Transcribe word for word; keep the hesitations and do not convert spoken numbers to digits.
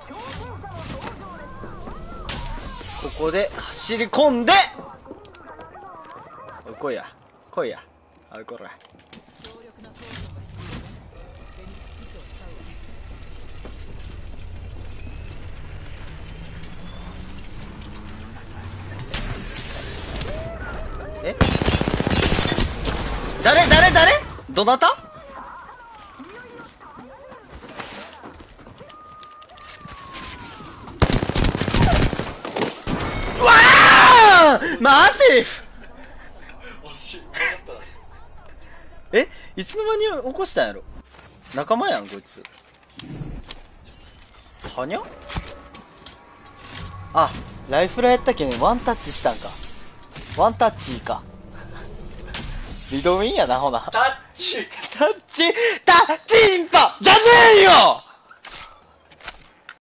ここで走り込んで、おい来いや来いや、おいこら。え、誰誰誰どなた？うわあマシフえ、いつの間に起こしたんやろ。仲間やんこいつ。はにゃ。あ、ライフラやったけんワンタッチしたんか。ワンタッチか。リドウィンやなほな。 タッチタッチタッチンパじゃねえよ。